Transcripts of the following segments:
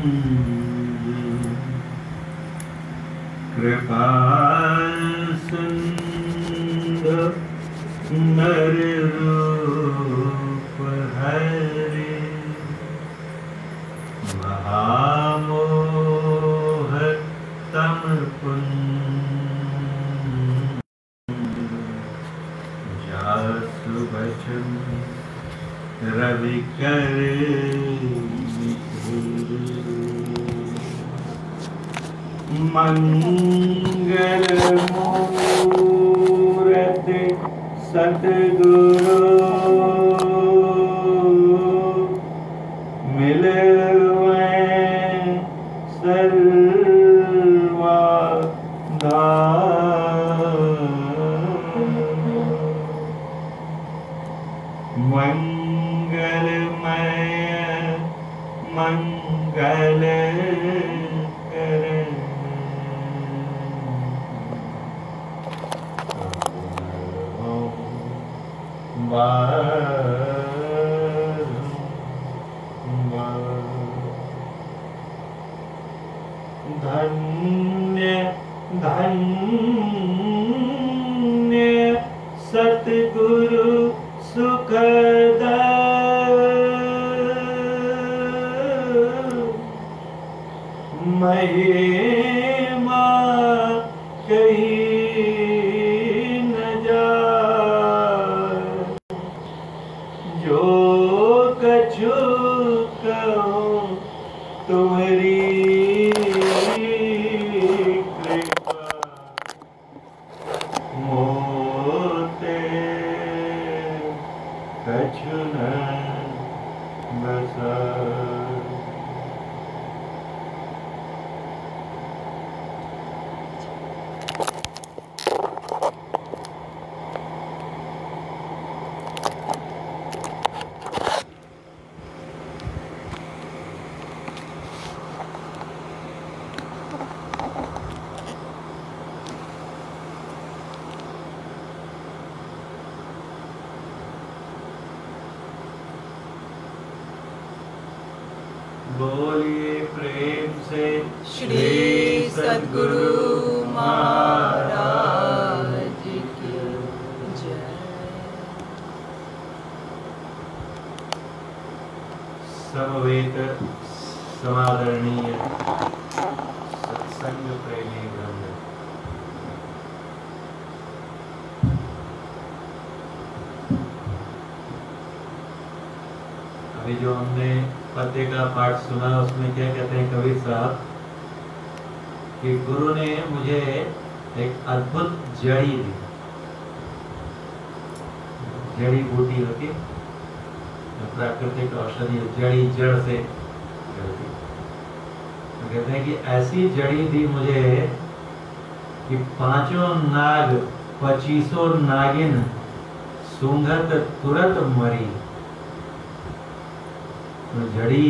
कृपा सिंधु नर रूप हरे महामोह तम पुंज जासु बचन रवि कर मंगल मूर्ति सतगुरु मिलवे सर्वदा मंगलमय मंगल धन्य धन्य सतगुरु सुखद महिमा कही न जाए जो कछु कहूं तुम्हारी कृपा मोते कछु न बसा बोलिए प्रेम से श्री सद्गुरु महाराज की जय। समवेत समादरणीय सत्संग प्रेमी वृंद, अभी जो हमने पद्य का पाठ सुना उसमें क्या कहते हैं कबीर साहब कि गुरु ने मुझे एक अद्भुत जड़ी दी। जड़ी बूटी होती है प्राकृतिक औषधि, जड़ी जड़ से चलती। तो कहते हैं कि ऐसी जड़ी दी मुझे कि पांचों नाग 25 नागिन सूंघत तुरत मरी। तो जड़ी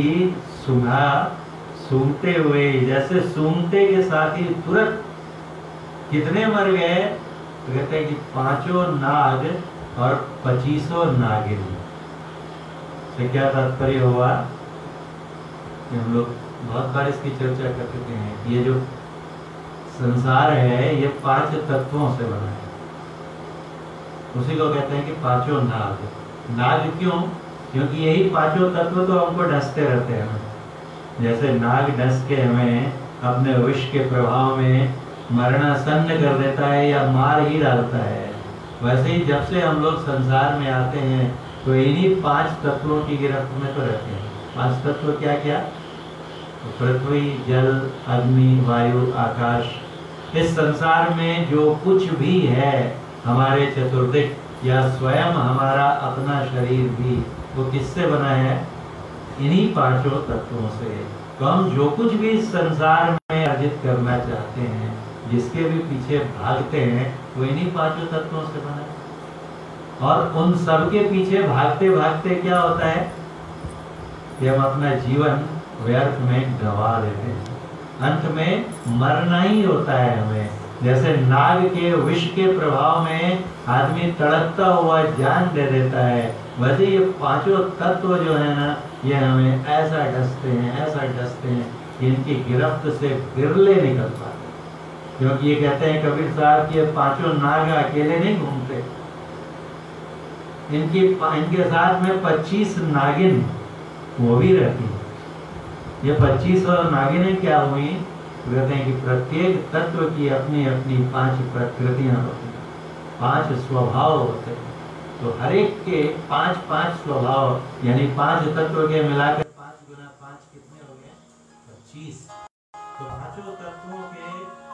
सूंघते हुए जैसे सूंघते के साथ ही तुरंत कितने मर गए? तो कहते हैं कि 5 नाग और 25 नागिन। से क्या तात्पर्य हुआ कि हम लोग बहुत बार इसकी चर्चा कर चुके हैं। ये जो संसार है ये 5 तत्वों से बना है। उसी को कहते हैं कि 5 नाग। नाग क्यों? क्योंकि यही 5 तत्व तो हमको डसते रहते हैं। जैसे नाग डस के हमें अपने विष के प्रभाव में मरणासन्न कर देता है या मार ही डालता है, वैसे ही जब से हम लोग संसार में आते हैं तो इन्हीं 5 तत्वों की गिरफ्त में तो रहते हैं। 5 तत्व क्या क्या? तो पृथ्वी, जल, अग्नि, वायु, आकाश। इस संसार में जो कुछ भी है हमारे चतुर्दिक या स्वयं हमारा अपना शरीर भी, वो किससे बना है? इन्हीं 5 तत्वों से। तो हम जो कुछ भी इस संसार में अर्जित करना चाहते हैं, जिसके भी पीछे भागते हैं, वो इन्हीं 5 तत्वों से बना है। और उन सब के पीछे भागते भागते क्या होता है कि हम अपना जीवन व्यर्थ में गंवा देते हैं। अंत में मरना ही होता है हमें। जैसे नाग के विष के प्रभाव में आदमी तड़पता हुआ जान दे देता है, वैसे ये पांचों तत्व जो है ना, ये हमें ऐसा डसते हैं कि इनकी गिरफ्त से बिरले निकल पाते। क्योंकि ये कहते हैं कबीर साहब कि ये पांचों नाग अकेले नहीं घूमते, इनके साथ में 25 नागिन वो भी रहती है। ये 25 नागिनें क्या हुई? कहते हैं कि प्रत्येक तत्व की अपनी अपनी 5 प्रकृतियां होती हैं, 5 स्वभाव होते हैं। तो हर एक के 5 स्वभाव, यानी 5 तत्व के मिलाकर 5 गुना 5 कितने हो गए? 25। तो पांचों तत्वों के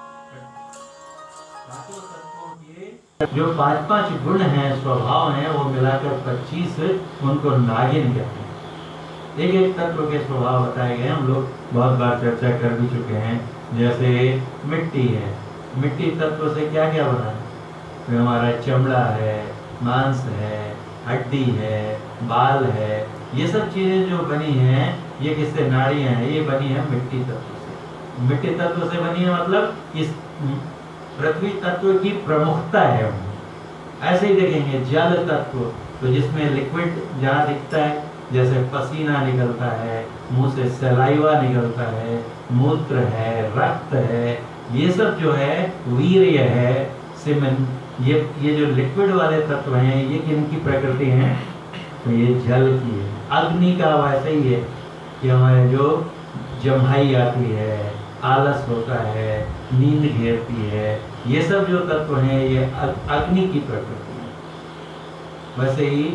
जो 5 गुण हैं, स्वभाव हैं, वो मिलाकर 25, उनको नागिन कहते हैं। एक एक तत्व के स्वभाव बताए गए, हम लोग बहुत बार चर्चा कर भी चुके हैं। जैसे मिट्टी है, मिट्टी तत्व से क्या क्या बना है? तो हमारा चमड़ा है, मांस है, हड्डी है, बाल है, ये सब चीजें जो बनी हैं, ये किससे? नाड़ियां हैं, ये बनी है मिट्टी तत्व से। मिट्टी तत्व से बनी है मतलब इस पृथ्वी तत्व की प्रमुखता है। ऐसे ही देखेंगे जल तत्व, तो जिसमें लिक्विड जहाँ दिखता है, जैसे पसीना निकलता है, मुंह से सलाइवा निकलता है, मूत्र है, रक्त है, ये सब जो है, वीर्य है, सीमेंट, ये जो लिक्विड वाले तत्व हैं, ये किनकी प्रकृति हैं? तो ये जल की है। अग्नि का वैसे ही है कि हमारे जो जम्हाई आती है, आलस होता है, नींद घेरती है, ये सब जो तत्व हैं, ये अग्नि की प्रकृति है। वैसे ही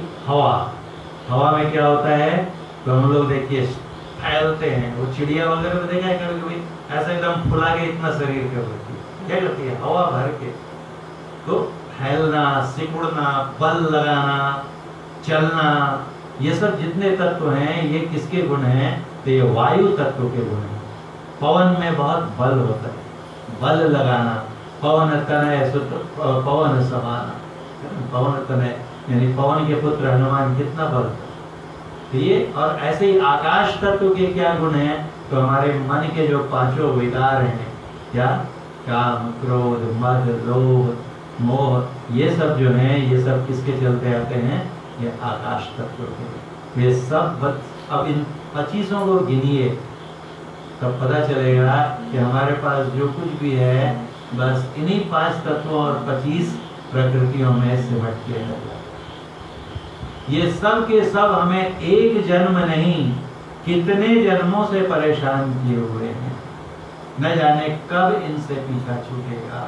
हवा में क्या होता है? तो हम लोग देखिए फैलते हैं, वो चिड़िया वगैरह में देखा है कभी कभी, ऐसा एकदम फुला के इतना शरीर कर लेती है, क्या करती है? हवा भर के। तो फैलना, सिकुड़ना, बल लगाना, चलना, ये सब जितने तत्व हैं, ये किसके गुण हैं? तो ये वायु तत्व के गुण हैं। पवन में बहुत बल होता है, बल लगाना, पवन तनय पवन समाना, पवन तनय यानी पवन के पुत्र हनुमान, कितना बल। तो ये, और ऐसे ही आकाश तत्व के क्या गुण हैं? तो हमारे मन के जो 5 विकार हैं, क्या? काम, क्रोध, मद, लोभ, मोह, ये सब जो हैं, ये सब किसके चलते आते हैं? ये आकाश तत्व के। ये सब अब इन 25 को गिनिए, तब पता चलेगा कि हमारे पास जो कुछ भी है, बस इन्हीं 5 तत्वों और 25 प्रकृतियों में सिमट के है। ये सब के सब हमें एक जन्म नहीं, कितने जन्मों से परेशान किए हुए हैं, न जाने कब इनसे पीछा छूटेगा।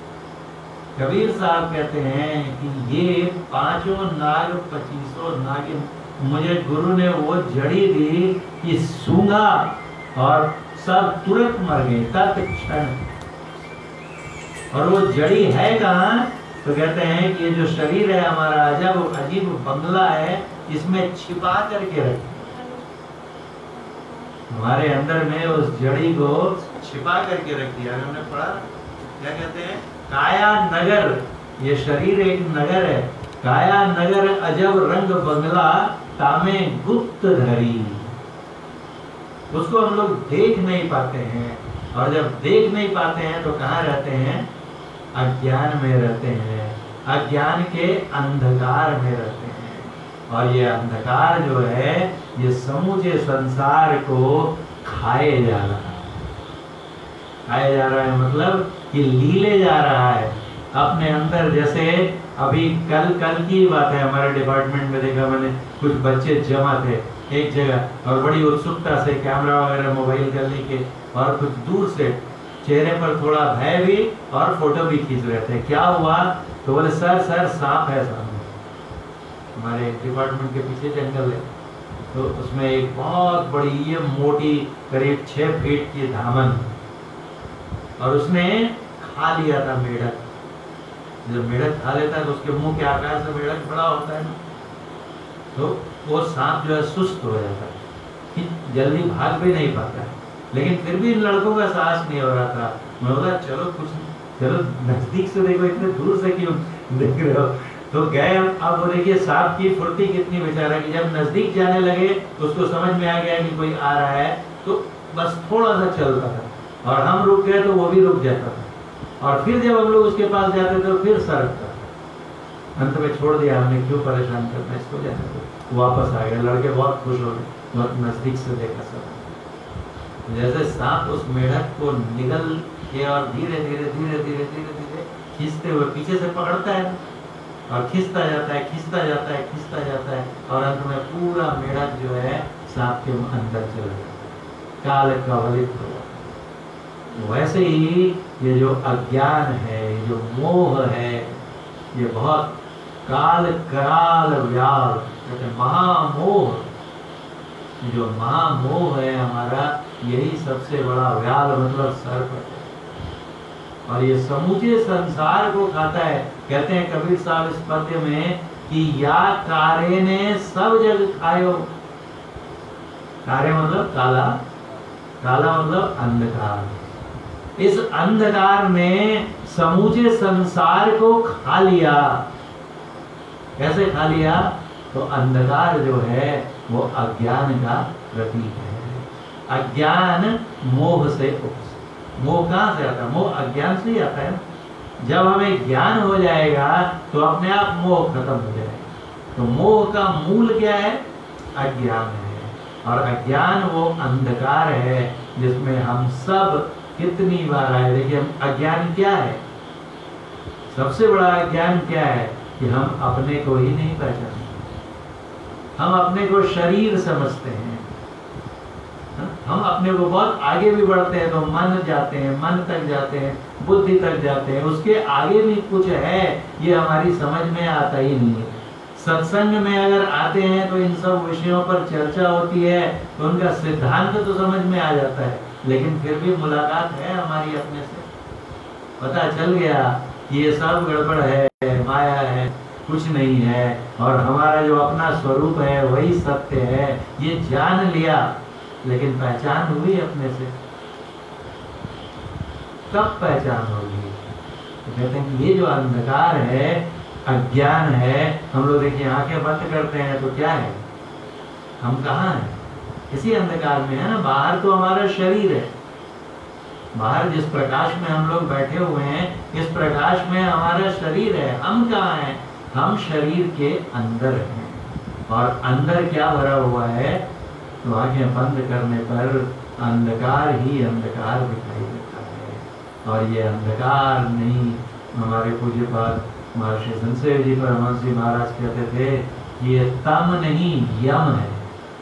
कबीर साहब कहते हैं कि ये 5 नाग 25 नागिन, मुझे गुरु ने वो जड़ी दी कि सूंघा और सब तुरंत मर गए तत्क्षण। और वो जड़ी है कहाँ? तो कहते हैं कि ये जो शरीर है हमारा, अजीब बंगला है, इसमें छिपा करके रखे, हमारे अंदर में उस जड़ी को छिपा करके रख दिया। हमने पढ़ा क्या कहते हैं? काया नगर, ये शरीर एक नगर है। काया नगर अजब रंग बंगला, तामे गुप्त धरी। उसको हम लोग देख नहीं पाते हैं, और जब देख नहीं पाते हैं तो कहाँ रहते हैं? अज्ञान में रहते हैं, अज्ञान के अंधकार में रहते हैं। और ये अंधकार जो है, ये समूचे संसार को खाए जा रहा है। खाए जा रहा है मतलब कि लीले जा रहा है अपने अंदर। जैसे अभी कल की बात है, हमारे डिपार्टमेंट में देखा मैंने, कुछ बच्चे जमा थे एक जगह और बड़ी उत्सुकता से कैमरा वगैरह मोबाइल करने के, और कुछ दूर से चेहरे पर थोड़ा भय भी और फोटो भी खींच रहे थे। क्या हुआ? तो बोले सर सांप है सामने। हमारे डिपार्टमेंट के पीछे जंगल है, तो उसमें एक बहुत बड़ी ये मोटी करीब 6 फीट की धामन, और उसने खा लिया था मेढक। जब मेढक खा लेता है तो उसके मुंह के आकार से मेढक बड़ा होता है ना, तो वो सांप जो है सुस्त हो जाता है, जल्दी भाग भी नहीं पाता है। लेकिन फिर भी इन लड़कों का साहस नहीं हो रहा था। मैं बोला चलो नजदीक से देखो, इतने दूर से क्यों देख रहे हो? तो गए हम। अब वो देखिए सांप की फुर्ती कितनी बेचारा, कि जब नजदीक जाने लगे तो उसको समझ में आ गया कि कोई आ रहा है, तो बस थोड़ा सा चलता था, और हम रुक गए तो वो भी रुक जाता था, और फिर जब हम लोग उसके पास जाते तो फिर सरकता था। अंत में छोड़ दिया, हमने क्यों परेशान करना इसको, जाने दो। वापस आ गए, लड़के बहुत खुश हो गए, बहुत नजदीक से देखा सब। जैसे सांप उस मेढक को निगल के और धीरे धीरे धीरे धीरे धीरे धीरे खींचते हुए पीछे से पकड़ता है और खींचता जाता है, खींचता जाता है, खींचता जाता है, और अंत में पूरा मेढक जो है सांप के अंदर चला जाता है, काल कवलित हो। वैसे ही ये जो अज्ञान है, ये जो मोह है, ये बहुत काल कराल व्याल कहते हैं, महामोह। जो महामोह है हमारा, यही सबसे बड़ा व्याल मतलब सर्प है, और ये समूचे संसार को खाता है। कहते हैं कबीर साहब इस पद्य में कि या कारे ने सब जग खायो। कारे मतलब काला, काला मतलब अंधकार। इस अंधकार ने समूचे संसार को खा लिया। कैसे खा लिया? तो अंधकार जो है वो अज्ञान का प्रतीक है। अज्ञान मोह से मोह कहाँ से आता है? मोह अज्ञान से ही आता है। जब हमें ज्ञान हो जाएगा तो अपने आप मोह खत्म हो जाएगा। तो मोह का मूल क्या है? अज्ञान है, और अज्ञान वो अंधकार है जिसमें हम सब कितनी बार आए। देखिए अज्ञान क्या है? सबसे बड़ा अज्ञान क्या है? कि हम अपने को ही नहीं पहचानते। हम अपने को शरीर समझते हैं। हम अपने को बहुत आगे भी बढ़ते हैं तो मन जाते हैं, मन तक जाते हैं, बुद्धि तक जाते हैं, उसके आगे भी कुछ है ये हमारी समझ में आता ही नहीं है। सत्संग में अगर आते हैं तो इन सब विषयों पर चर्चा होती है तो उनका सिद्धांत तो समझ में आ जाता है, लेकिन फिर भी मुलाकात है हमारी अपने से। पता चल गया कि ये सब गड़बड़ है, माया है, कुछ नहीं है, और हमारा जो अपना स्वरूप है वही सत्य है, ये जान लिया। लेकिन पहचान हुई अपने से? कब पहचान होगी? तो कहते हैं कि ये जो अंधकार है, अज्ञान है। हम लोग देखिए आंखें बंद करते हैं तो क्या है? हम कहाँ हैं? इसी अंधकार में है ना। बाहर तो हमारा शरीर है, बाहर जिस प्रकाश में हम लोग बैठे हुए हैं, इस प्रकाश में हमारा शरीर है। हम कहाँ हैं? हम शरीर के अंदर हैं, और अंदर क्या भरा हुआ है? तो आंखें बंद करने पर अंधकार ही अंधकार दिखाई देता है। और ये अंधकार नहीं, हमारे पूज्यपाद महर्षि संशय जी परमहंस जी महाराज कहते थे कि ये तम नहीं यम है।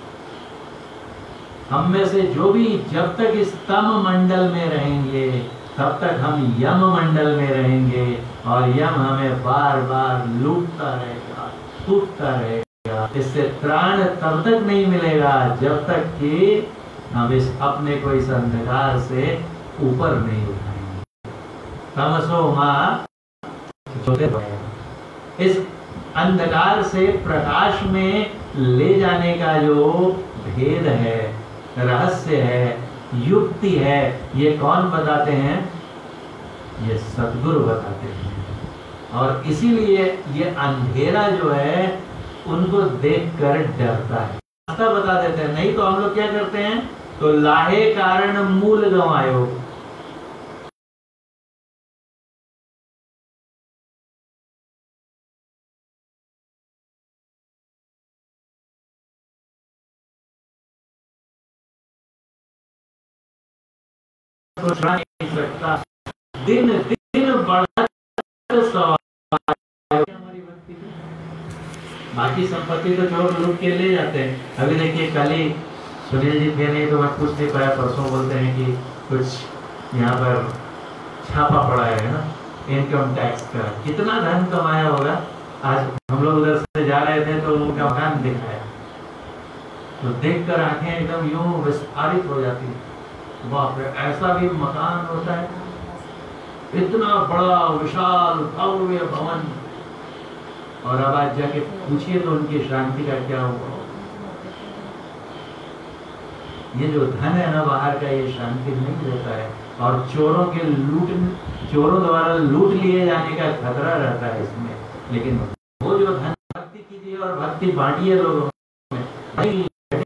हम में से जो भी जब तक इस तम मंडल में रहेंगे तब तक हम यम मंडल में रहेंगे, और यम हमें बार बार लूटता रहेगा, टूटता रहेगा। इससे त्राण तब तक नहीं मिलेगा जब तक कि हम इस अपने को इस अंधकार से ऊपर नहीं उठाएंगे। तमसो मां इस अंधकार से प्रकाश में ले जाने का जो भेद है, रहस्य है, युक्ति है, ये कौन बताते हैं? ये सद्गुरु बताते हैं। और इसीलिए ये अंधेरा जो है उनको देखकर डरता है, रास्ता बता देते हैं। नहीं तो हम लोग क्या करते हैं? तो लाहे कारण मूल गंवायो। नहीं सकता, दिन दिन बढ़ता बाकी संपत्ति तो चोर लूट के ले जाते हैं। अभी देखिए कल ही सुनील जी थे, नहीं तो मैं पूछ नहीं पाया, परसों बोलते हैं कि कुछ यहाँ पर छापा पड़ा है ना इनकम टैक्स का, कितना धन कमाया होगा। आज हम लोग उधर से जा रहे थे तो उनका मकान दिखाया, तो देखकर आंखें एकदम यूं विस्फारित हो जाती है। बाप रे, ऐसा भी मकान होता है? इतना बड़ा विशाल भव्य भवन। और अब आज जाके पूछिए तो उनकी शांति का क्या हुआ। ये जो धन है ना बाहर का, ये शांति नहीं देता है, और चोरों द्वारा लूट लिए जाने का खतरा रहता है इसमें। लेकिन वो जो धन भक्ति कीजिए और भक्ति बांटिए लोगों में,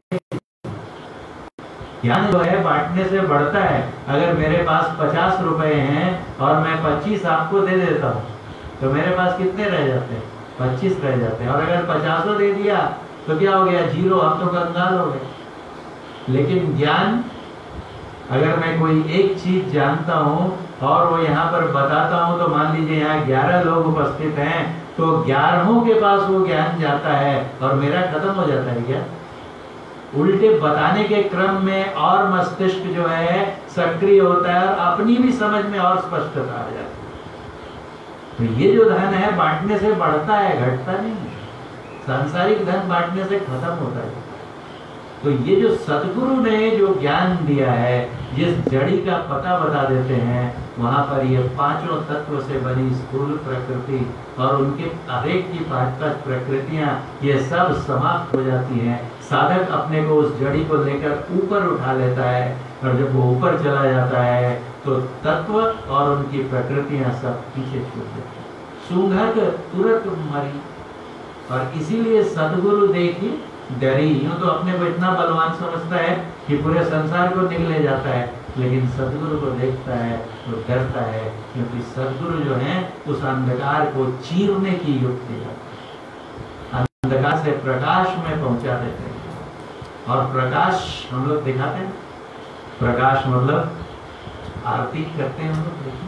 ज्ञान जो है बांटने से बढ़ता है। अगर मेरे पास 50 रुपए हैं और मैं 25 आपको दे देता हूँ तो मेरे पास कितने रह जाते हैं? 25 रह जाते हैं। और अगर 50 दे दिया तो क्या हो गया, 0, आप तो कंगाल हो गए। लेकिन ज्ञान, अगर मैं कोई एक चीज जानता हूं और वो यहाँ पर बताता हूं, तो मान लीजिए यहाँ 11 लोग उपस्थित हैं, तो 11 के पास वो ज्ञान जाता है और मेरा खत्म हो जाता है क्या? उल्टे बताने के क्रम में और मस्तिष्क जो है सक्रिय होता है और अपनी भी समझ में और स्पष्टता आ जाती है। तो ये जो धन है बांटने से बढ़ता है, घटता नहीं है। सांसारिक धन बांटने से खत्म होता है। तो ये जो सदगुरु ने जो ज्ञान दिया है, जिस जड़ी का पता बता देते हैं, वहां पर ये पांचों तत्व से बनी स्थूल प्रकृति और उनके हरेक की 5-5 प्रकृतियां, ये सब समाप्त हो जाती हैं। साधक अपने को उस जड़ी को लेकर ऊपर उठा लेता है और जब वो ऊपर चला जाता है तो तत्व और उनकी प्रकृतियां सब पीछे छूट जाती हैं। सूंघक तुरंत मरी। और इसीलिए सदगुरु देखी डरी। यूं तो अपने को इतना बलवान समझता है कि पूरे संसार को निगले जाता है, लेकिन सदगुरु को देखता है तो डरता है, क्योंकि सदगुरु जो है उस अंधकार को चीरने की युक्ति है, अंधकार से प्रकाश में पहुंचा देते हैं। और प्रकाश हम लोग दिखाते हैं, प्रकाश मतलब आरती करते हैं हम लोग। देखिए,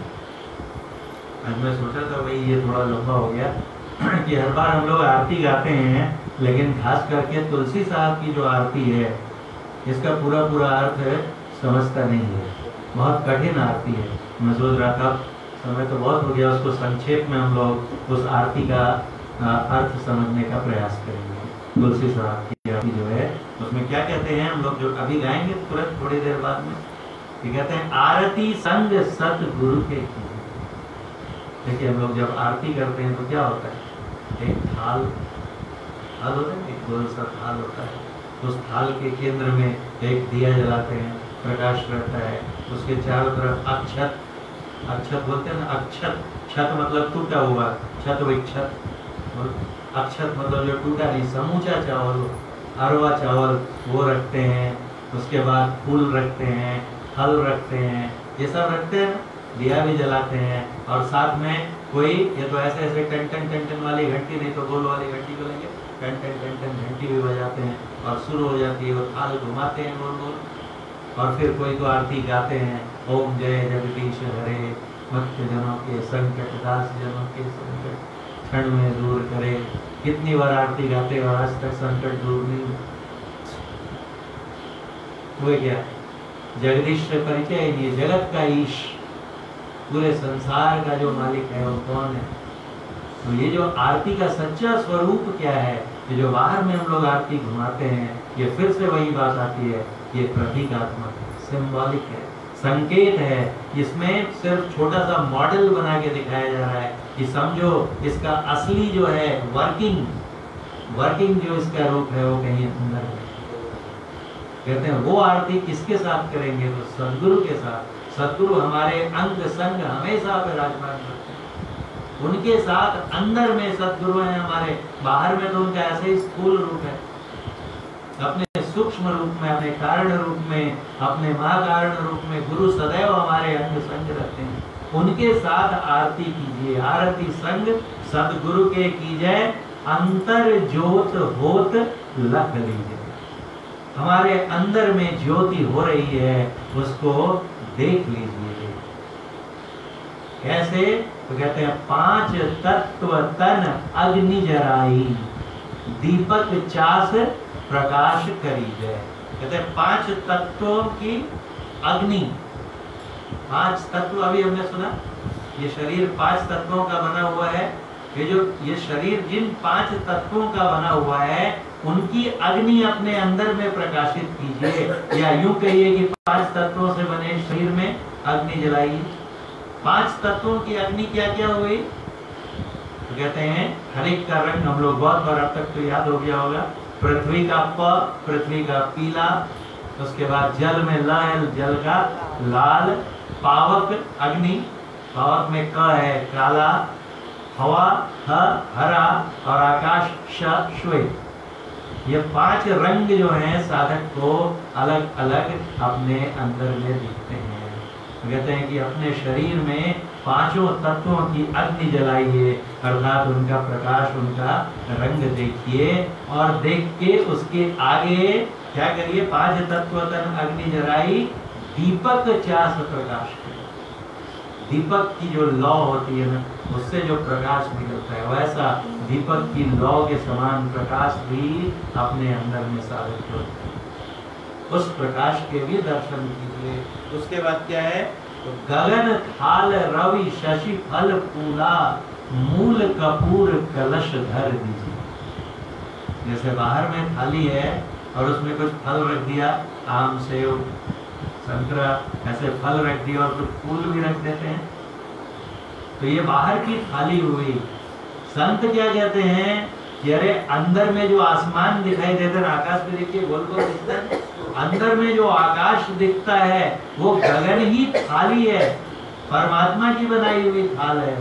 आज मैं सोचा था भाई ये थोड़ा लंबा हो गया कि हर बार हम लोग आरती गाते हैं, लेकिन खास करके तुलसी साहब की जो आरती है, इसका पूरा पूरा अर्थ समझता नहीं है। बहुत कठिन आरती है। मैं सोच रहा था, समय तो बहुत हो गया, उसको संक्षेप में हम लोग उस आरती का अर्थ समझने का प्रयास करेंगे। तुलसी साहब की आरती जो है, उसमें क्या कहते हैं हम लोग, जो अभी गाएंगे तुरंत थोड़ी देर बाद में, ये कहते हैं आरती संग सतगुरु के की। देखिए, हम लोग जब आरती करते हैं तो क्या होता है, एक थाल होता है, एक गोल सा थाल होता है, उस थाल के केंद्र में एक दिया जलाते हैं, प्रकाश रहता है, उसके चारों तरफ अक्षत, अक्षत बोलते हैं ना, अक्षत, छत मतलब टूटा हुआ, छत वही छत, और अक्षत मतलब जो टूटा नहीं, समूचा चावल, अरवा चावल वो रखते हैं। उसके बाद फूल रखते हैं, फल रखते हैं, ये सब रखते हैं, दिया भी जलाते हैं। और साथ में कोई, ये तो ऐसे ऐसे टन टन टन टन वाली घंटी, नहीं तो गोल वाली घंटी को लेंगे, टन टन टन टन घंटी भी बजाते हैं और शुरू हो जाती है, और थाल घुमाते हैं गोल गोल। और फिर कोई तो आरती गाते हैं, ओम जय जगदीश हरे, भक्त जनों के संकट, दास जनों के संकट क्षण में दूर करे। कितनी बार आरती गाते और आज तक संकट दूर नहीं हुए। क्या जगदीश से परिचय ही नहीं, जगत का ईश, पूरे संसार का जो मालिक है वो कौन है। तो ये जो आरती का सच्चा स्वरूप क्या है, ये जो बाहर में हम लोग आरती घुमाते हैं, ये फिर से वही बात आती है, ये प्रतीकात्मक है, सिंबॉलिक है, संकेत है। इसमें सिर्फ छोटा सा मॉडल बना के दिखाया जा रहा है कि समझो इसका असली जो है वर्किंग जो इसका रूप है वो कहीं अंदर है। कहते हैं वो आरती किसके साथ करेंगे, तो सदगुरु के साथ। सदगुरु हमारे अंग संग हमेशा विराजमान करते हैं, उनके साथ अंदर में सदगुरु हैं हमारे, बाहर में तो उनका ऐसे ही स्थूल रूप है, अपने सूक्ष्म रूप में, अपने कारण रूप में, अपने महाकारण रूप में गुरु सदैव हमारे अंग संग रहते हैं। उनके साथ आरती कीजिए, आरती संग सदगुरु के कीजिए, अंतर ज्योत होत लख लीजिए। हमारे अंदर में ज्योति हो रही है, उसको देख लीजिए। कैसे, तो कहते हैं 5 तत्व तन अग्नि जराई, दीपक चास प्रकाश करी जय। कहते हैं 5 तत्वों की अग्नि, 5 तत्व अभी हमने सुना, ये शरीर 5 तत्वों का बना हुआ है। ये शरीर जिन 5 तत्वों का बना हुआ है, उनकी अग्नि अपने अंदर में प्रकाशित कीजिए, या यूं कहिए कि 5 तत्वों से बने शरीर में अग्नि जलाइए। 5 तत्वों की अग्नि क्या क्या हुई, तो कहते हैं हर एक का रंग हम लोग बहुत बार अब तक तो याद हो गया होगा। पृथ्वी का प, पृथ्वी का पीला, उसके बाद जल में ल है, जल का लाल, पावक अग्नि, पावक में क है काला, हवा ह हरा, और आकाश श श्वेत। ये 5 रंग जो हैं साधक को अलग अलग अपने अंदर में दिखते हैं। तो कहते हैं कि अपने शरीर में पांचों तत्वों की अग्नि जलाइए, अर्थात उनका प्रकाश, उनका रंग देखिए, और देख के उसके आगे क्या करिए, पांच तत्व तन अग्नि जलाई, दीपक चास प्रकाश करे। दीपक की जो लौ होती है ना, उससे जो प्रकाश निकलता है, वैसा दीपक की लौ के समान प्रकाश भी अपने अंदर में साबित होता है। उस प्रकाश के भी दर्शन कीजिए। उसके बाद क्या है, तो गगन थाल रवि शशि फल फूला, मूल कपूर कलश धर दीजिए। जैसे बाहर में थाली है और उसमें कुछ फल रख दिया, आम सेव संतरा, ऐसे फल रख दिया और कुछ फूल भी रख देते हैं, तो ये बाहर की थाली हुई। संत क्या कहते हैं कि अरे अंदर में जो आसमान दिखाई देता है, आकाश में देखिए गोल गोल दिखता है, अंदर में जो आकाश दिखता है वो गगन ही थाली है, परमात्मा की बनाई हुई थाल है।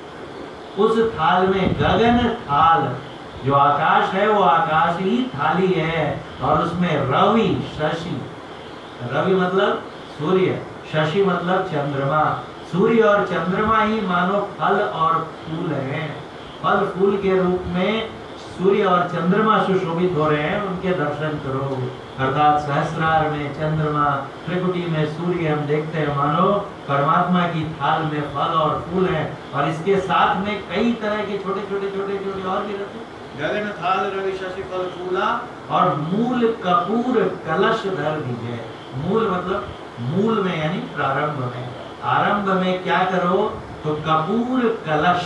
उस थाल में गगन थाल, जो आकाश है वो आकाश ही थाली है, और उसमें रवि शशि, रवि मतलब सूर्य, शशि मतलब चंद्रमा, सूर्य और चंद्रमा ही मानो फल और फूल हैं। फल फूल के रूप में सूर्य और चंद्रमा सुशोभित हो रहे हैं, उनके दर्शन करो। अर्थात सहस्रार में चंद्रमा, त्रिकुटी में सूर्य हम देखते हैं, मानो परमात्मा की थाल में फल और फूल हैं, और इसके साथ में कई तरह के छोटे छोटे छोटे छोटे और भी रहते हैं। गगन थाल रवि शशि फल फूला, और मूल कपूर कलश धर दीजिए। मूल मतलब मूल में यानी प्रारंभ में, आरंभ में क्या करो, तो कपूर कलश,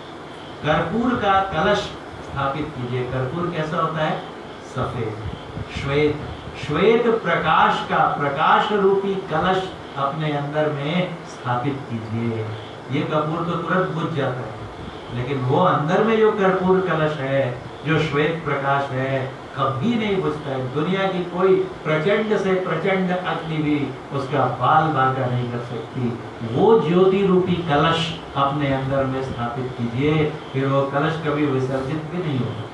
कर्पूर का कलश स्थापित कीजिए। कर्पूर कैसा होता है, सफेद श्वेत, श्वेत प्रकाश का प्रकाश रूपी कलश अपने अंदर में स्थापित कीजिए। ये कपूर तो तुरंत बुझ जाता है, लेकिन वो अंदर में जो कर्पूर कलश है, जो श्वेत प्रकाश है, कभी नहीं बुझता है। दुनिया की कोई प्रचंड से प्रचंड अग्नि भी उसका बाल बांका नहीं कर सकती। वो ज्योति रूपी कलश अपने अंदर में स्थापित कीजिए, फिर वो कलश कभी विसर्जित भी नहीं होगा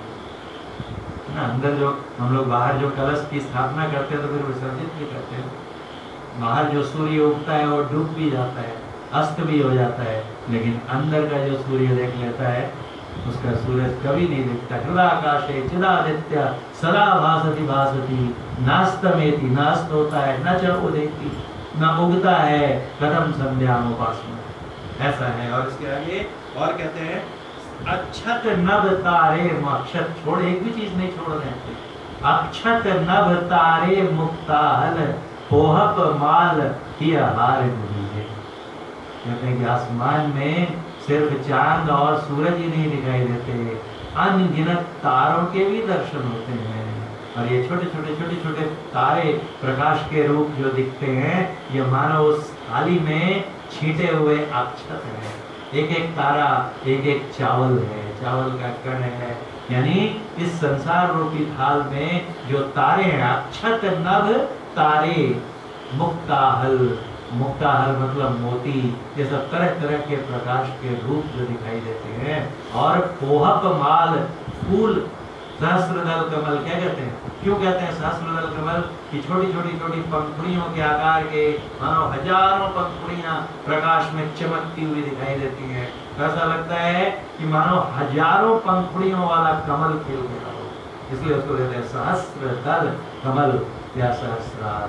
ना। अंदर जो हम लोग बाहर जो कलश की स्थापना करते हैं तो फिर विसर्जित भी करते हैं। बाहर जो सूर्य उगता है वो डूब भी जाता है, अस्त भी हो जाता है, लेकिन अंदर का जो सूर्य देख लेता है उसका सूरज कभी नहीं दिखता। हृदाकाशे चिदादित्य सदा भासति भासति, नास्तमेति, नास्त होता है, न च उदेति, न उगता है, कदम संध्याम उपासना, ऐसा है। और इसके आगे और कहते हैं, अक्षत नभ तारे, अक्षत छोड़, एक भी चीज नहीं छोड़ रहे हैं, अक्षत नभ तारे मुक्ताहल, पोहप माल की हार मुझे। कहते हैं कि आसमान में सिर्फ चांद और सूरज ही नहीं दिखाई देते, अनगिनत तारों के भी दर्शन होते हैं। और ये छोटे छोटे छोटे छोटे तारे प्रकाश के रूप जो दिखते हैं, ये मानो उस थाली में छींटे हुए अक्षत है। एक एक तारा एक एक चावल है, चावल का कण है। यानी इस संसार रूपी थाल में जो तारे हैं, अक्षत नभ तारे मुक्ताहल, मुक्ताहल मतलब मोती, ये सब तरह तरह के प्रकाश के रूप जो दिखाई देते हैं। और पोहप माल फूल, सहस्त्रदल कमल क्या कहते हैं, क्यों कहते हैं सहस्त्रदल कमल, कि छोटी छोटी छोटी पंखुड़ियों के आकार के मानो हजारों पंखुड़ियां प्रकाश में चमकती हुई दिखाई देती हैं। ऐसा लगता है कि मानो हजारों पंखुड़ियों वाला कमल खिल गया हो, इसलिए उसको कहते हैं सहस्त्रदल कमल या सहस्रार।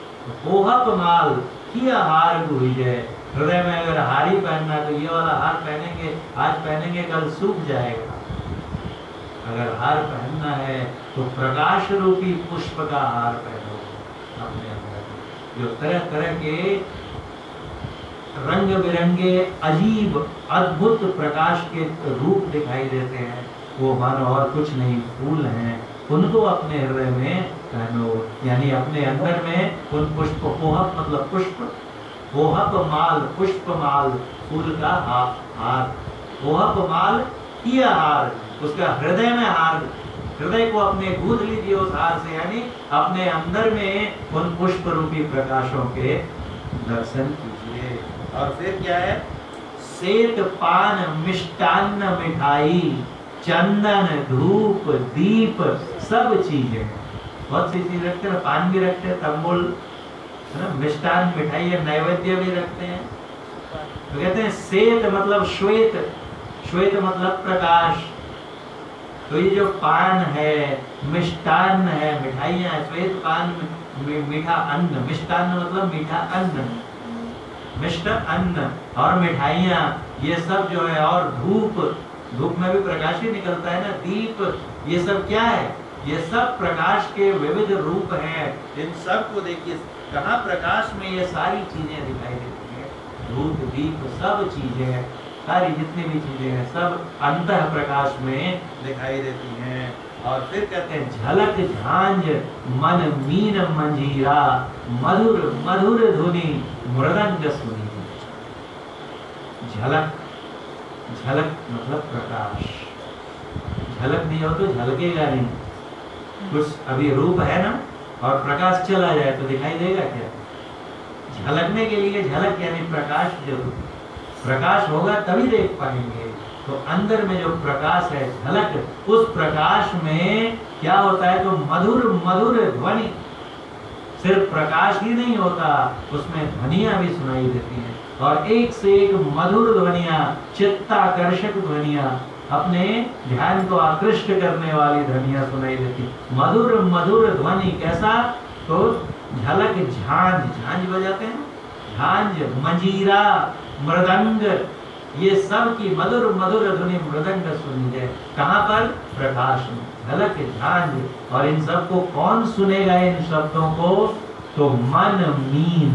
पोहप माल की हार हुई है। हृदय में अगर हार ही पहनना है तो ये वाला हार पहनेंगे, आज पहनेंगे कल सूख जाएगा। अगर हार पहनना है तो प्रकाश रूपी पुष्प का हार पहनो अपने अंदर, जो तरह तरह के रंग बिरंगे अजीब अद्भुत प्रकाश के रूप दिखाई देते हैं, वो मानो और कुछ नहीं फूल हैं, उनको अपने हृदय में पहनो। यानी अपने अंदर में उन पुष्प, पोहप मतलब पुष्प, पोहप माल पुष्प माल, फूल का हार, पोहप माल की हार, उसका हृदय में हार, हृदय को अपने गूंथ लीजिए उस हार से। यानी अपने अंदर में उन पुष्प रूपी प्रकाशों के दर्शन कीजिए। और फिर क्या है, सेत पान मिष्टान्न मिठाई, चंदन धूप दीप सब चीजें, बहुत सी चीज रखते हैं, पान भी रखते हैं, तंबुल है ना, मिष्टान मिठाई या नैवेद्य भी रखते हैं। तो कहते हैं श्वेत मतलब श्वेत, श्वेत मतलब प्रकाश। तो ये जो पान है, मिष्टान है, मिठाइयाँ है, श्वेत पान मीठा अन्न, मिष्टान मतलब मीठा अन्न, मिष्ट अन्न और मिठाइयाँ, ये सब जो है, और धूप, धूप में भी प्रकाश ही निकलता है ना, दीप, ये सब क्या है? ये सब प्रकाश के विविध रूप हैं। इन सब को देखिए, कहाँ प्रकाश में ये सारी चीजें दिखाई देती है, धूप दीप सब चीजें, सारी जितनी भी चीजें हैं सब अंतः प्रकाश में दिखाई देती हैं। और फिर कहते हैं झलक झांझ मन मीन मंजीरा, मधुर मधुर धुनि मृदंग सुनी। झलक, झलक मतलब प्रकाश, झलक नहीं हो तो झलकेगा नहीं। कुछ अभी रूप है ना, और प्रकाश चला जाए तो दिखाई देगा क्या? झलकने के लिए झलक यानी प्रकाश, जो प्रकाश होगा तभी देख पाएंगे। तो अंदर में जो प्रकाश है, झलक, उस प्रकाश में क्या होता है? तो मधुर मधुर ध्वनि, सिर्फ प्रकाश ही नहीं होता, उसमें ध्वनियां भी सुनाई देती हैं, और एक से एक मधुर ध्वनियां, चित्ताकर्षक ध्वनियां, अपने ध्यान को आकृष्ट करने वाली ध्वनियां सुनाई देती। मधुर मधुर ध्वनि कैसा? तो झलक झांझ, झांझ बजाते हैं, झांझ, मंजीरा, मृदंग, ये सब की मधुर मधुर ध्वनि मृदंग सुनी जाए। कहाँ पर? प्रकाश में। झलक झांझ, और इन सबको कौन सुनेगा? इन शब्दों को तो मन मीन।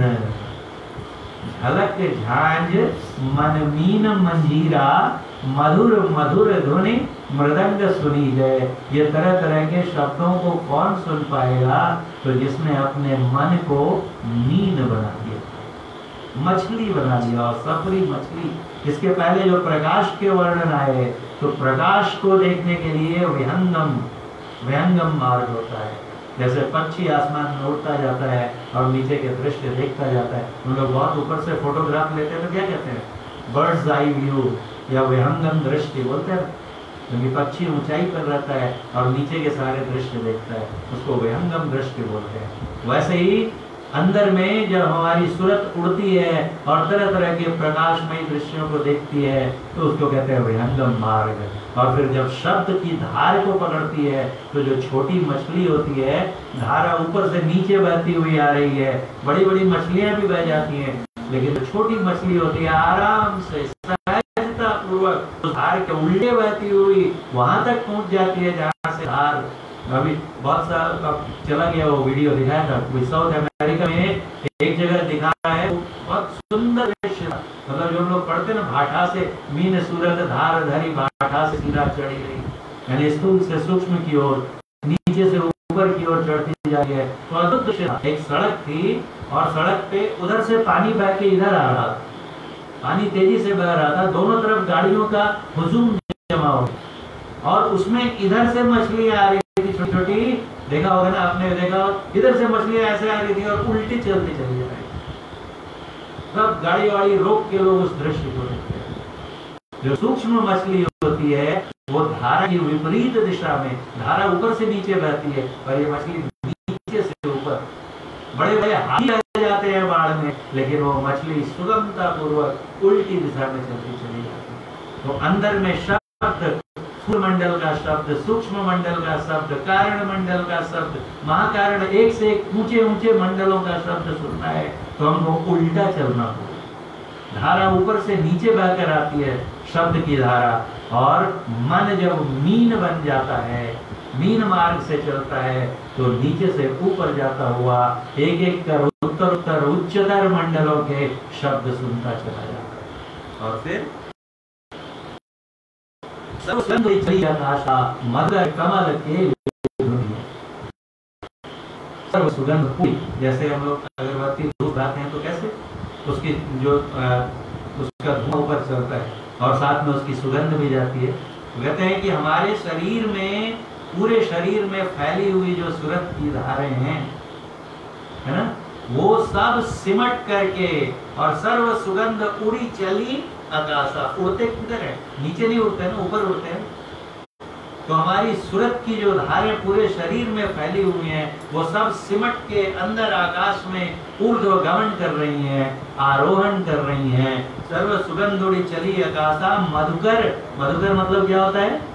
झलक झांझ मन मीन मंजीरा, मधुर मधुर ध्वनि मृदंग सुनी जाए। ये तरह तरह के शब्दों को कौन सुन पाएगा? तो जिसने अपने मन को मीन बना दिया, मछली बना दिया, और सफरी मछली। इसके पहले जो प्रकाश के वर्णन आए, तो प्रकाश को देखने के लिए विहंगम, विहंगम मार्ग होता है। जैसे पक्षी आसमान में उड़ता जाता है और नीचे के दृश्य देखता जाता है। हम लोग बहुत ऊपर से फोटोग्राफ लेते हैं तो क्या कहते हैं? बर्ड्स आई व्यू या विहंगम दृष्टि बोलते हैं, क्योंकि पक्षी ऊंचाई पर रहता है और नीचे के सारे दृश्य देखता है, उसको विहंगम दृष्टि बोलते हैं। वैसे ही अंदर में जब हमारी सूरत उड़ती है और तरह तरह के प्रकाशमयी दृश्यों को देखती है, तो उसको कहते हैं विहंगम मार्ग। और फिर जब शब्द की धार को पकड़ती है, तो जो छोटी मछली होती है, धारा ऊपर से नीचे बहती हुई आ रही है, बड़ी बड़ी मछलियां भी बह जाती हैं, लेकिन जो छोटी मछली होती है आराम से सहजता पूर्वक उस धार के उल्टे बहती हुई वहां तक पहुंच जाती है जहां से धार। अभी बहुत सा चला गया वो वीडियो दिखाया था, कोई साउथ अमेरिका में एक जगह दिखा रहा है, बहुत सुंदर दृश्य, मतलब जो लोग पढ़ते ना, भाठा से मीन सूरत धार धरी, भाठा से सीधा चढ़ी गई, यानी स्थूल से सूक्ष्म की ओर, नीचे से ऊपर की ओर चढ़ती जा रही है। तो अद्भुत दृश्य। एक सड़क थी और सड़क पे उधर से पानी बह के इधर आ रहा था, पानी तेजी से बह रहा था, दोनों तरफ गाड़ियों का हुजूम जमा हो, और उसमें इधर से मछलियां आ रही थी छोटी छोटी, देखा होगा ना आपने, देखा इधर से मछलियां ऐसे आ रही थी और उल्टी चलती चली जा रही। सब गाड़ी वाड़ी रोक के लोग उस दृश्य को देखते हैं। जो सूक्ष्म मछली होती है वो धारा की विपरीत दिशा में, धारा ऊपर से नीचे बहती है और ये मछली नीचे से ऊपर। बड़े बड़े हाथी आ जाते हैं बाढ़ में, लेकिन वो मछली सुगमता पूर्वक उल्टी दिशा में चलती चली जाती है। तो अंदर में शब्द, स्थूल मंडल का शब्द, सूक्ष्म मंडल का शब्द, कारण मंडल का शब्द, महाकारण, एक से एक ऊंचे ऊंचे मंडलों का शब्द सुनना है तो हमको उल्टा चलना होगा। धारा ऊपर से नीचे बहकर आती है, शब्द की धारा, और मन जब मीन बन जाता है, मीन मार्ग से चलता है, तो नीचे से ऊपर जाता हुआ एक एक कर उत्तर उत्तर उच्चतर मंडलों के शब्द सुनता चला जाता है। और फिर मदर कमल के सर्व सुगंध पूरी। जैसे हम लोग अगरबत्ती धूप लाते हैं तो कैसे उसकी जो उसका धुआं ऊपर चलता है और साथ में उसकी सुगंध भी जाती है। कहते हैं कि हमारे शरीर में, पूरे शरीर में फैली हुई जो सूरत की धारें हैं, है ना, वो सब सिमट करके और सर्व सुगंध उड़ी चली आकाशा। उड़ते किधर है? नीचे नहीं उड़ते ना, ऊपर उड़ते हैं। तो हमारी सूरत की जो धारें पूरे शरीर में फैली हुई हैं, वो सब सिमट के अंदर आकाश में ऊर्ध्वगमन कर रही हैं, आरोहण कर रही हैं। सर्व सुगंधोड़ी चली आकाशा मधुकर। मधुकर मतलब क्या होता है?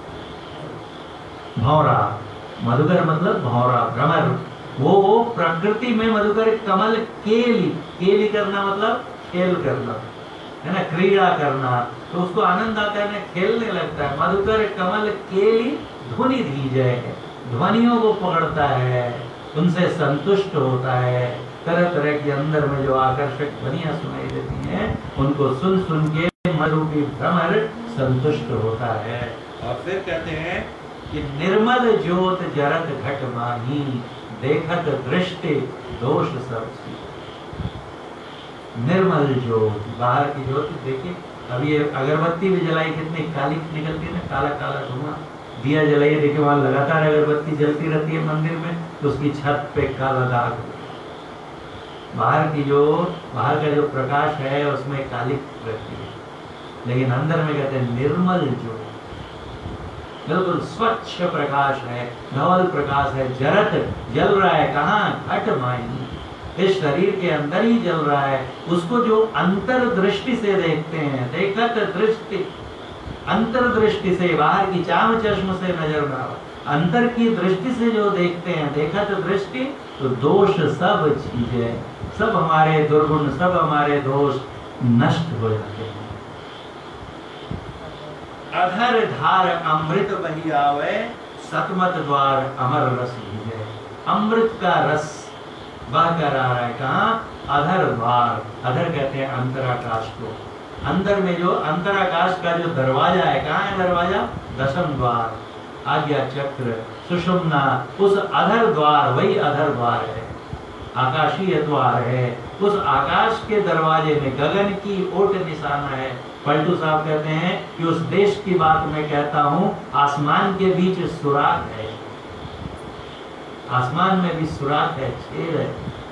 भौरा। मधुकर मतलब भौरा, भ्रमर। वो प्रकृति में मधुकर कमल केली। केली करना मतलब खेल करना, है ना, क्रीड़ा करना। तो उसको आनंद आता है, खेलने लगता है। मधुकर कमल केली ध्वनि धीजय है, ध्वनियों को पकड़ता है, उनसे संतुष्ट होता है। तरह तरह के अंदर में जो आकर्षक ध्वनियां सुनाई देती हैं, उनको सुन सुन के मधुरूपी भ्रमर संतुष्ट होता है। और फिर कहते हैं कि निर्मल ज्योत जरत घट माही, देखत दृष्टि दोष सब सी। निर्मल ज्योत, बाहर की ज्योत देखिए। अभी अगरबत्ती भी जलाई, कितनी काली निकलती है ना, काला काला धुआं। दिया जलाइए, देखिए वहां लगातार अगरबत्ती जलती रहती है मंदिर में, तो उसकी छत पे काला दाग। बाहर का जो प्रकाश है उसमें काली रहती है, लेकिन अंदर में कहते हैं निर्मल ज्योत, बिल्कुल स्वच्छ प्रकाश है, धवल प्रकाश है। जरत जल रहा है, कहाँ? घट माही, इस शरीर के अंदर ही जल रहा है। उसको जो अंतर दृष्टि से देखते हैं, देखत दृष्टि, अंतर दृष्टि से, बाहर की चाम चश्म से नजर ना, अंतर की दृष्टि से जो देखते हैं, देखत दृष्टि, तो दोष सब चीजें, सब हमारे दुर्गुण, सब हमारे दोष नष्ट हो जाते हैं। अधर धार अमृत बही आवे, सतमत द्वार अमर रस भीजे। अमृत का रस बह कर आ रहा है, कहाँ? अधर द्वार। अधर कहते हैं अंतराकाश को। अंदर में जो अंतराकाश का जो दरवाजा है, कहाँ है दरवाजा? दशम द्वार, आज्ञा चक्र, सुषुम्ना, उस अधर द्वार, वही अधर द्वार है, आकाशीय द्वार है। उस आकाश के दरवाजे में गगन की ओट निशाना है। पलटू साहब कहते हैं कि उस देश की बात मैं कहता हूं, आसमान के बीच सुराख है, आसमान में भी सुराख है, छेद है।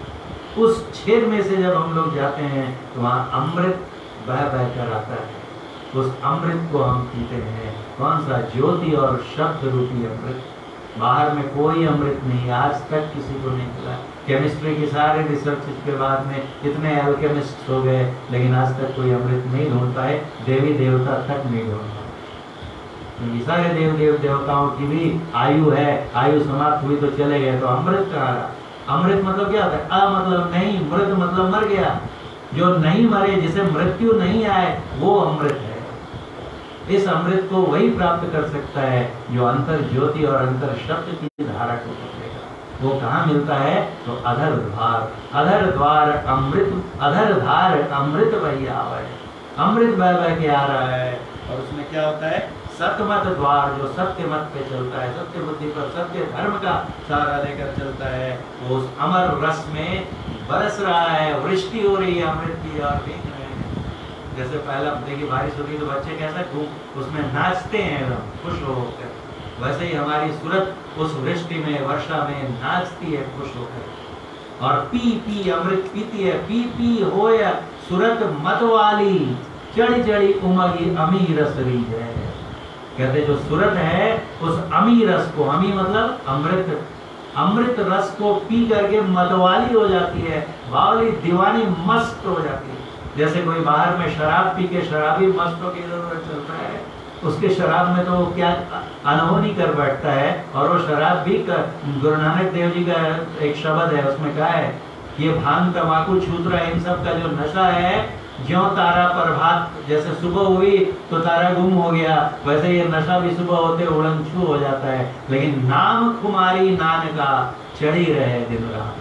उस छेद में से जब हम लोग जाते हैं तो वहां अमृत बह बह कर आता है। उस अमृत को हम पीते हैं। कौन सा? ज्योति और शब्द रूपी अमृत। बाहर में कोई अमृत नहीं, आज तक किसी को नहीं मिला। केमिस्ट्री के सारे रिसर्च के बाद में कितने एल्केमिस्ट हो गए, लेकिन आज तक कोई अमृत नहीं ढूंढ पाए, देवी देवता तक नहीं ढूंढ पाए। क्योंकि सारे देव देवताओं की भी आयु है, आयु समाप्त हुई तो चले गए, तो अमृत कहाँ रहा? अमृत मतलब क्या होता है? अ मतलब नहीं, मृत मतलब मर गया। जो नहीं मरे, जिसे मृत्यु नहीं आए, वो अमृत है। इस अमृत को वही प्राप्त कर सकता है जो अंतर ज्योति और अंतर शब्द की धारा को पकड़ेगा। वो कहाँ मिलता है? तो अधर द्वार। अधर द्वार अमृत, अधर धार अमृत वही आवा है, अमृत बह बह के आ रहा है। और उसमें क्या होता है? सतमत द्वार, जो सत्य मत पे चलता है, सत्य बुद्धि पर, सत्य धर्म का सहारा लेकर चलता है, वो उस अमर रस में बरस रहा है, वृष्टि हो रही है अमृत की। और देख रहे हैं जैसे पहला देखिए बारिश होती है तो बच्चे कैसा घूम उसमें नाचते हैं एकदम खुश होकर, वैसे ही हमारी सूरत उस वृष्टि में, वर्षा में नाचती है खुश होकर। और पी पी अमृत पीती है, पी पी होया सूरत मत वाली, चढ़ी चढ़ी उमगी अमी रस री है। कहते जो सूरत है उस अमी रस को, अमी मतलब अमृत, अमृत रस को पी करके मतवाली हो जाती है, बावली दीवानी मस्त हो जाती है। जैसे कोई बाहर में शराब पी के शराबी मस्त होकर इधर उधर चलता है, उसके शराब में तो क्या अनहोनी कर बैठता है। और वो शराब भी गुरु नानक देव जी का एक शब्द है, उसमें क्या है? ये भांग तंबाकू छूतरा इन सब का जो नशा है, ज्यों तारा प्रभात, जैसे सुबह हुई तो तारा गुम हो गया, वैसे ये नशा भी सुबह होते उड़न छू हो जाता है। लेकिन नाम खुमारी नान का चढ़ी रहे दिन रात।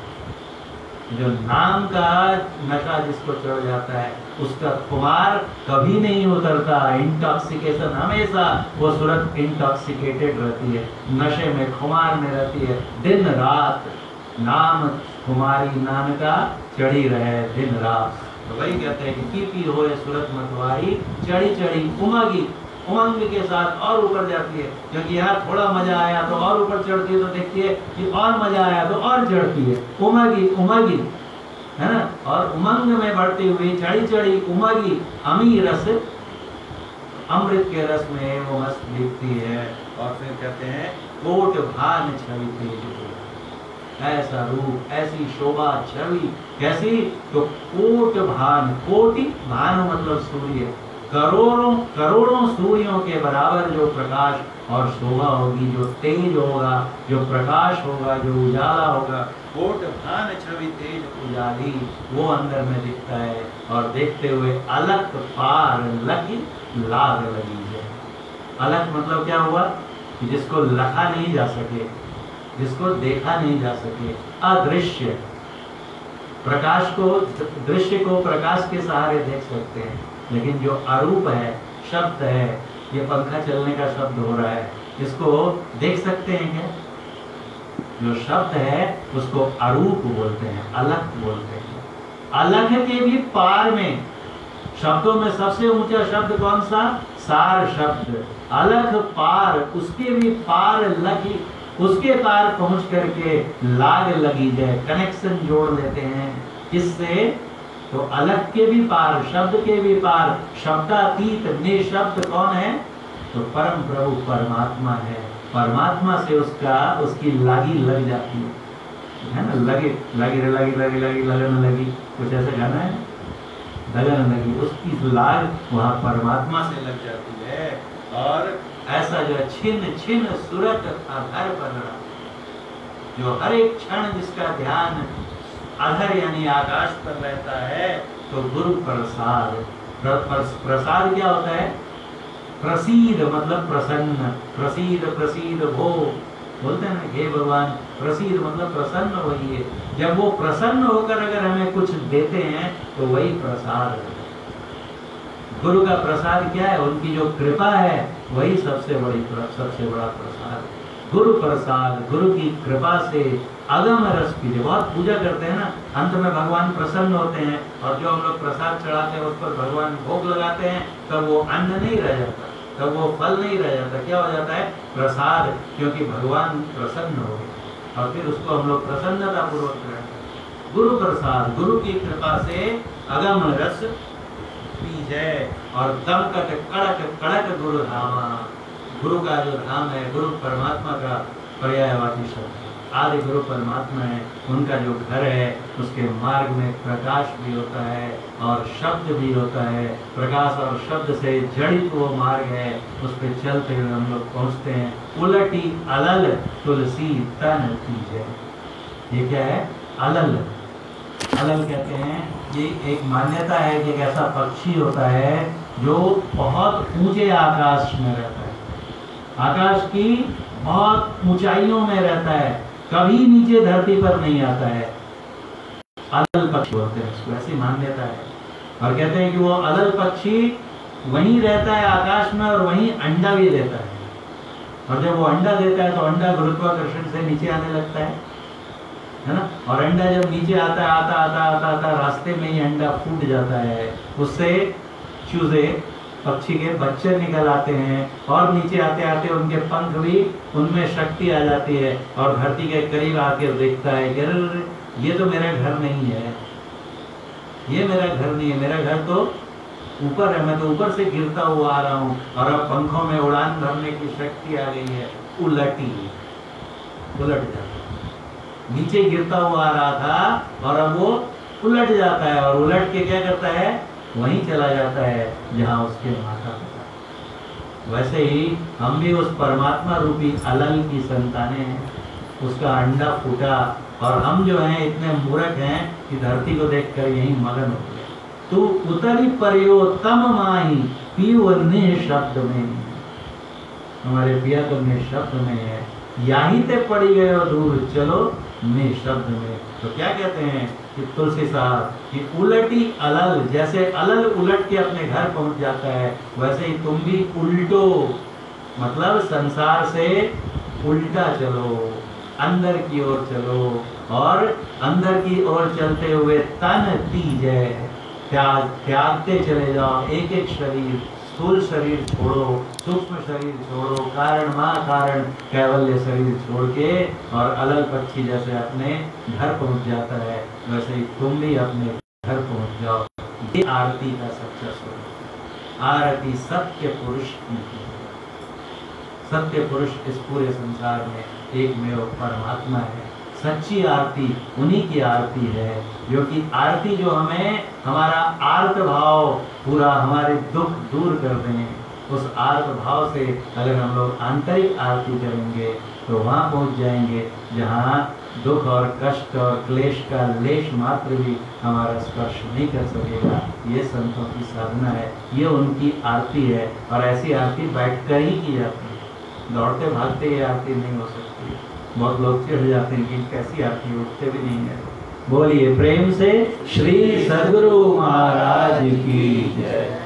जो नाम का नशा जिसको चढ़ जाता है उसका खुमार कभी नहीं उतरता, इंटॉक्सिकेशन हमेशा, वो सूरत इंटॉक्सिकेटेड रहती है, नशे में, खुमार में रहती है दिन रात। नाम खुमारी नान का चढ़ी रहे दिन रात। तो वही कहते हैं कि पी हो सूरत मतवारी, चढ़ी चढ़ी उमगी, उमंग के साथ और ऊपर जाती है। क्योंकि यहाँ थोड़ा मजा आया तो और ऊपर चढ़ती है, तो देखिए कि और मजा आया तो और चढ़ती है, उमगी उमगी, है ना। और उमंग में बढ़ती हुई चढ़ी चढ़ी उमगी अमी रस अमृत के रस में वो मस्त दिखती है। और फिर कहते हैं कोट भान छवि तेज, ऐसा रूप, ऐसी शोभा छवि, कैसी? तो कोट भान, कोटि भान मतलब सूर्य, करोड़ों करोड़ों सूर्यों के बराबर जो प्रकाश और शोभा होगी, जो तेज होगा, जो प्रकाश होगा, जो उजाला होगा, कोट भान छवि तेज उजाली, वो अंदर में दिखता है। और देखते हुए अलख पार लगी लाग लगी है। अलख मतलब क्या हुआ? कि जिसको लखा नहीं जा सके, जिसको देखा नहीं जा सके, अदृश्य। प्रकाश को, दृश्य को प्रकाश के सहारे देख सकते हैं, लेकिन जो अरूप है, शब्द है, ये पंखा चलने का शब्द हो रहा है, इसको देख सकते हैं क्या? जो शब्द है उसको अरूप बोलते हैं, अलख बोलते हैं। अलख के भी पार में, शब्दों में सबसे ऊंचा शब्द कौन सा? सार शब्द। अलख पार, उसके भी पार लगी, उसके पार पहुंच करके लाग लगी जाए, कनेक्शन जोड़ लेते हैं। किससे? तो अलग के भी पार, शब्द के भी पार, शब्दातीत निःशब्द कौन है? तो परम प्रभु परमात्मा है। परमात्मा से उसकी लागी लग जाती है ना? लगे लगी लगी लगी लगी लगन लगी, कुछ ऐसे गाना है, लगन लगी, उसकी लाग वहाँ परमात्मा से लग जाती है। और ऐसा जो छिन्न छिन्न सूरत अधर पर रहा, जो हर एक क्षण जिसका ध्यान अधर यानी आकाश पर रहता है, तो गुरु प्रसाद। प्रसाद क्या होता है? प्रसीद मतलब प्रसन्न, प्रसीद प्रसीद भो बोलते हैं ना, हे भगवान प्रसीद मतलब प्रसन्न होइए। जब वो प्रसन्न होकर अगर हमें कुछ देते हैं तो वही प्रसाद है। गुरु का प्रसाद क्या है? उनकी जो कृपा है वही सबसे बड़ा प्रसाद है। गुरु प्रसाद, गुरु की कृपा से अगम रस पीजिए। बहुत पूजा करते हैं ना, अंत में भगवान प्रसन्न होते हैं, और जो हम लोग प्रसाद चढ़ाते हैं उस पर भगवान भोग लगाते हैं, तब वो अन्न नहीं रह जाता, तब वो फल नहीं रह जाता, क्या हो जाता है? प्रसाद, क्योंकि भगवान प्रसन्न हो गए और फिर उसको हम लोग प्रसन्नता पूर्वक करते हैं। गुरु प्रसाद, गुरु की कृपा से अगम रस पीजे। और दमकट कड़क कड़क गुरु धामा, गुरु का जो धाम है, गुरु परमात्मा का पर्यायवाची शब्द, आदि गुरु परमात्मा है, उनका जो घर है उसके मार्ग में प्रकाश भी होता है और शब्द भी होता है। प्रकाश और शब्द से जड़ित वो मार्ग है, उस पर चलते हुए हम लोग पहुँचते हैं। उलटी अलल तुलसी तन पीजे। ये क्या है? अलल, अलल कहते हैं, ये एक मान्यता है कि एक ऐसा पक्षी होता है जो बहुत ऊंचे आकाश में रहता है, आकाश की बहुत ऊंचाइयों में रहता है, कभी नीचे धरती पर नहीं आता है। अलल पक्षी होते हैं, उसको ऐसी मान्यता है। और कहते हैं कि वो अलल पक्षी वहीं रहता है आकाश में और वहीं अंडा भी देता है। और जब वो अंडा देता है तो अंडा गुरुत्वाकर्षण से नीचे आने लगता है ना? और अंडा जब नीचे आता है, आता आता आता आता रास्ते में ही अंडा फूट जाता है, उससे चूजे पक्षी के बच्चे निकल आते हैं और नीचे आते आते उनके पंख भी, उनमें शक्ति आ जाती है और धरती के करीब आकर देखता है कि अरे ये तो मेरा घर नहीं है, ये मेरा घर नहीं है, मेरा घर तो ऊपर है, मैं तो ऊपर से गिरता हुआ आ रहा हूँ और अब पंखों में उड़ान भरने की शक्ति आ गई है। उलट जाता है, नीचे गिरता हुआ आ रहा था और अब वो उलट जाता है और उलट के क्या करता है? वहीं चला जाता है जहां उसके माता पिता। वैसे ही हम भी उस परमात्मा रूपी अलल की संतानें हैं, उसका अंडा फूटा और हम जो हैं इतने मूर्ख हैं कि धरती को देखकर यहीं मगन हो गए। तू उतरी परियो तम माही पीओ निःशब्द में, हमारे पिया तो निःशब्द में है, यहीं ते पड़ी गए हो दूर चलो निःशब्द में। तो क्या कहते हैं कि तुलसी साहब कि उलटी अलल, जैसे अलल उलट के अपने घर पहुंच जाता है, वैसे ही तुम भी उल्टो, मतलब संसार से उल्टा चलो, अंदर की ओर चलो और अंदर की ओर चलते हुए तन तीजे त्यागते चले जाओ। एक एक शरीर, स्थूल शरीर छोड़ो, सूक्ष्म शरीर छोड़ो, कारण महाकारण कैवल्य शरीर छोड़ के और अलल पक्षी जैसे अपने घर पहुंच जाता है, वैसे ही तुम भी अपने घर पहुंच जाओ। ये आरती का सच्चा स्वरूप। आरती सत्य पुरुष की है। सत्य पुरुष इस पूरे संसार में एकमेव परमात्मा है। सच्ची आरती उन्हीं की आरती है, जो कि आरती जो हमें हमारा आर्त भाव पूरा हमारे दुख दूर कर दें। उस आर्त भाव से अगर हम लोग आंतरिक आरती करेंगे तो वहाँ पहुँच जाएंगे जहाँ दुख और कष्ट और क्लेश का लेश मात्र भी हमारा स्पर्श नहीं कर सकेगा। ये संतों की साधना है, ये उनकी आरती है। और ऐसी आरती बैठकर ही की जाती है, दौड़ते भागते ये आरती नहीं हो सकती। बहुत लोग चिढ़ जाते हैं कि कैसी आरती, उठते भी नहीं है। बोलिए प्रेम से श्री सद्गुरु महाराज की जय।